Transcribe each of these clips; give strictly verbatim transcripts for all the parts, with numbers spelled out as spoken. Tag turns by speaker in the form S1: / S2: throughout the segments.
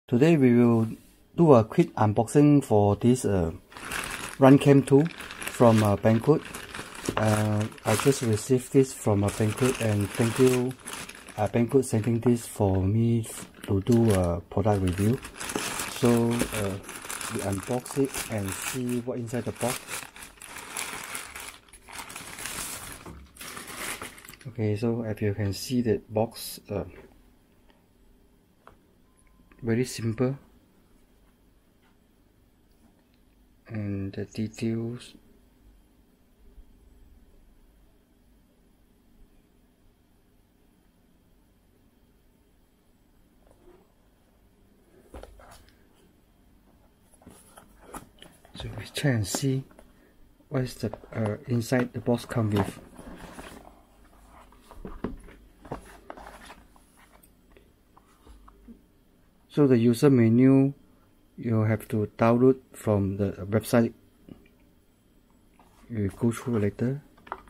S1: Today we will do a quick unboxing for this uh, RunCam tool from uh, Banggood. Uh, I just received this from uh, Banggood, and thank you uh, Banggood sending this for me to do a product review. So uh, we unbox it and see what inside the box. Okay, so as you can see, the box uh, very simple, and the details so we try and see what is the uh, inside the box come with. So the user menu you have to download from the website. You go through later.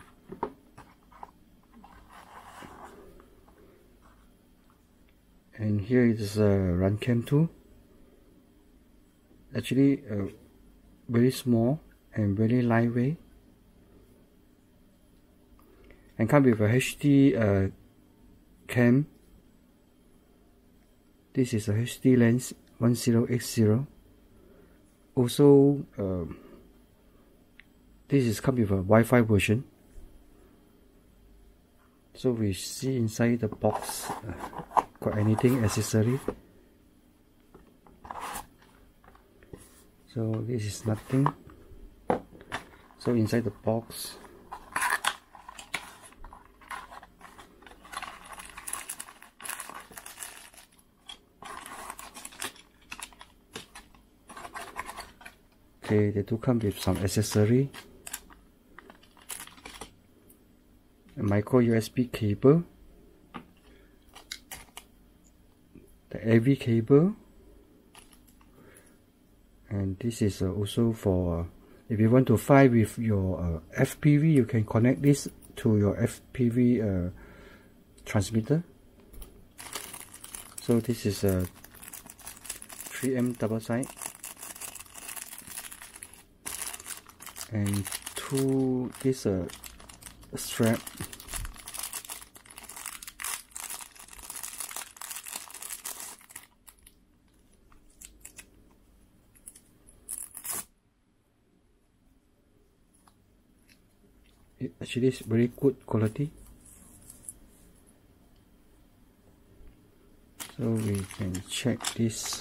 S1: And here is a RunCam tool. Actually, uh, very small and very lightweight, and come with a H D uh, cam. This is a H D lens ten eighty. Also, uh, this is come with a Wi-Fi version. So we see inside the box, uh, got anything accessory. So this is nothing. So inside the box, okay, they do come with some accessory, a micro U S B cable, the A V cable, and this is uh, also for uh, if you want to fly with your uh, F P V, you can connect this to your F P V uh, transmitter. So this is a three M double side, and two this uh, strap. It actually is very good quality. So we can check this.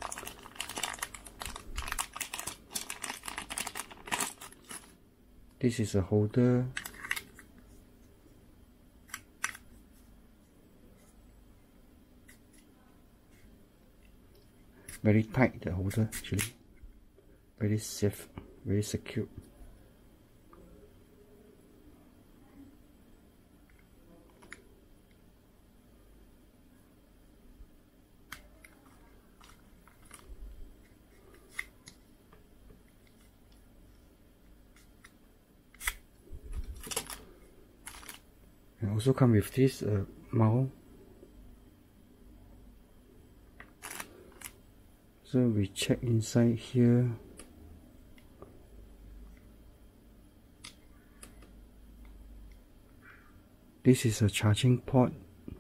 S1: This is a holder. Very tight, the holder actually. Very safe, very secure. And also come with this uh, mount. So we check inside here. This is a charging port.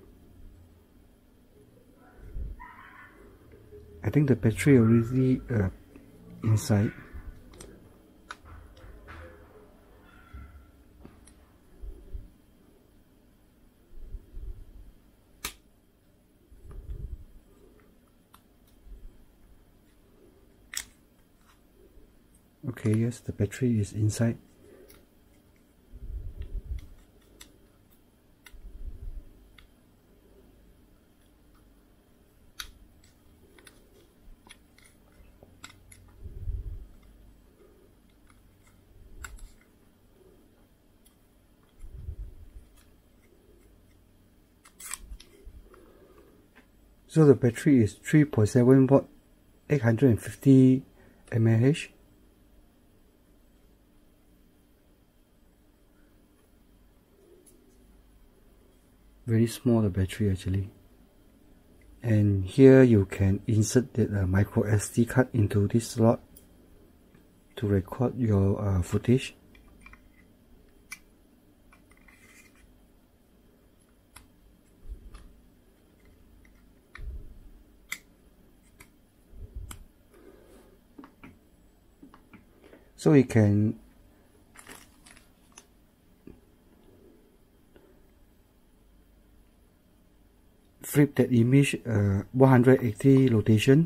S1: I think the battery already uh, inside. Okay, yes, the battery is inside. So the battery is three point seven watt, eight hundred fifty milliamp hours. Very small the battery actually. and here you can insert the uh, micro S D card into this slot to record your uh, footage. So you can flip that image uh, one hundred eighty rotation,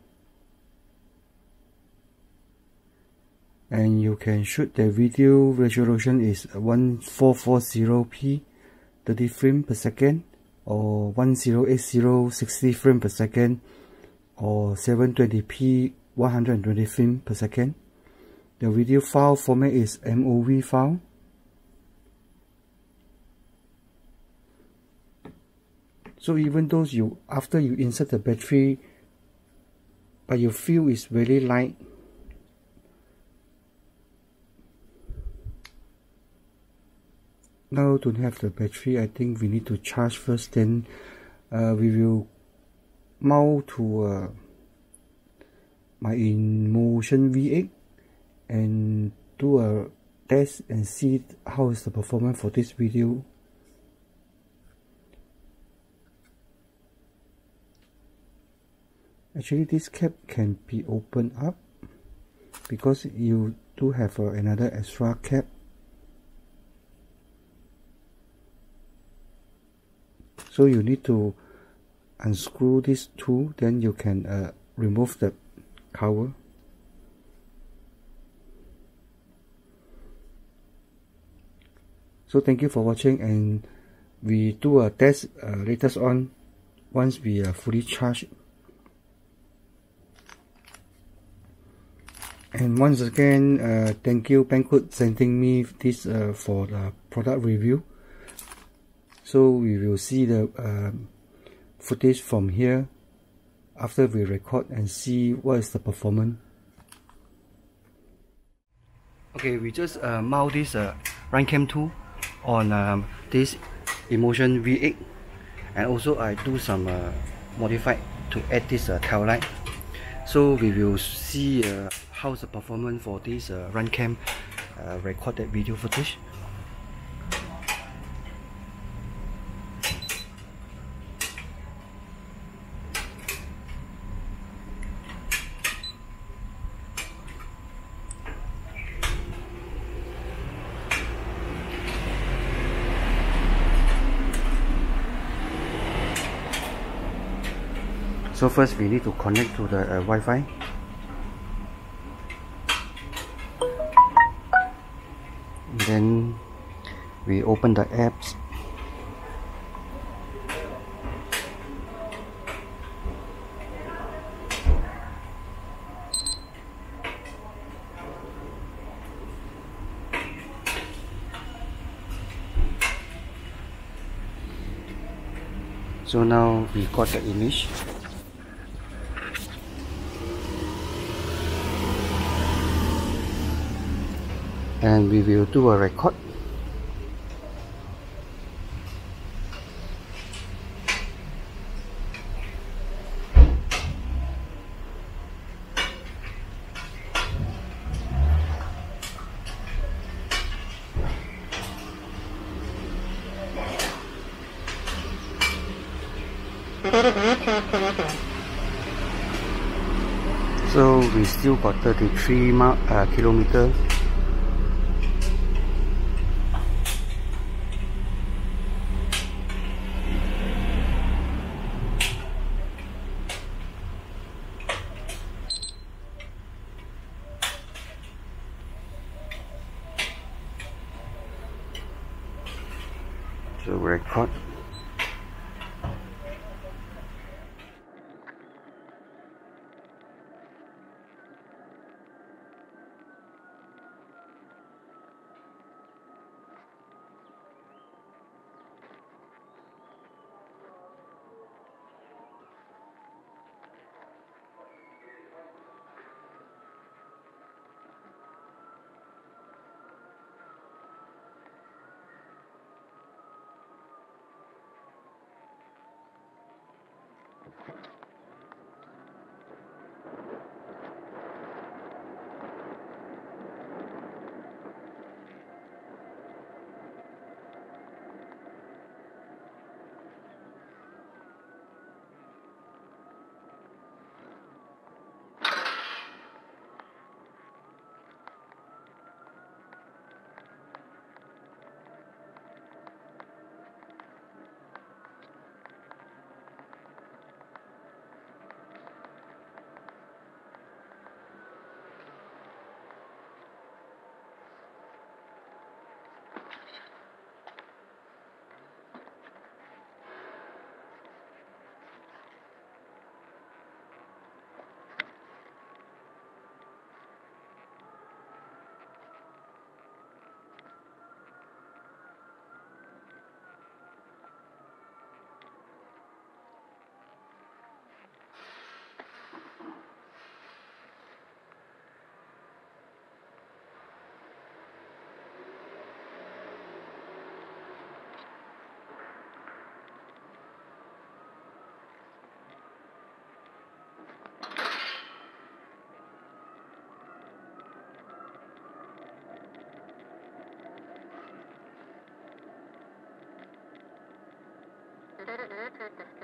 S1: and you can shoot the video resolution is fourteen forty p thirty frames per second, or ten eighty sixty frames per second, or seven twenty p one hundred twenty frames per second. The video file format is M O V file. So even though you after you insert the battery, but you feel it's very light. Now don't have the battery, I think we need to charge first, then uh, we will mount to uh, my Inmotion V eight and do a test and see how is the performance for this video. Actually this cap can be opened up because you do have uh, another extra cap. So you need to unscrew these two, then you can uh, remove the cover. So thank you for watching, and we do a test uh, later on once we are fully charged. And once again, uh, thank you Banggood sending me this uh, for the product review. So we will see the uh, footage from here after we record and see what is the performance. Okay, we just uh, mount this uh, RunCam two on um, this Inmotion V eight, and also I do some uh, modified to add this uh, tail light. So we will see uh, how's the performance for this uh, RunCam uh, recorded video footage. So first we need to connect to the uh, Wi-Fi. Then we open the apps. So now we got the image. And we will do a record. So we still got thirty-three mile, uh, kilometers. So record.
S2: Mm-hmm.